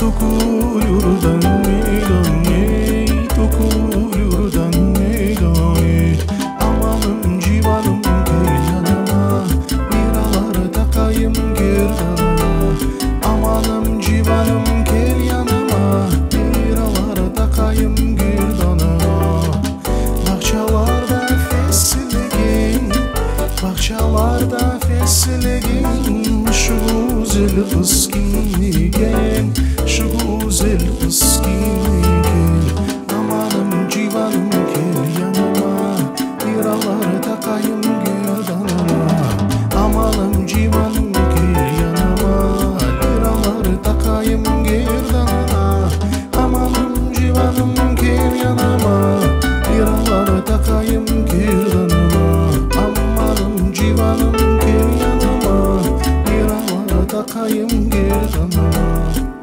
Tokulurdan meydane, tokulurdan meydane. Amanım civanım gel yanıma, liralar takayım gerdanıma. Amanım civanım gel yanıma, liralar takayım gerdanıma. Bahçalarda fesleğen, bahçalarda fesleğen. Şu güzel kız kimliken, şu güzel kız kimliken. Amanım civanım gel yanıma, liralar takayım gerdanıma. Amanım civanım gel yanıma, liralar takayım gerdanıma. Amanım civanım gel yanıma, liralar takayım gerdanıma. Amanım civanım gel yanıma, liralar takayım gerdanıma.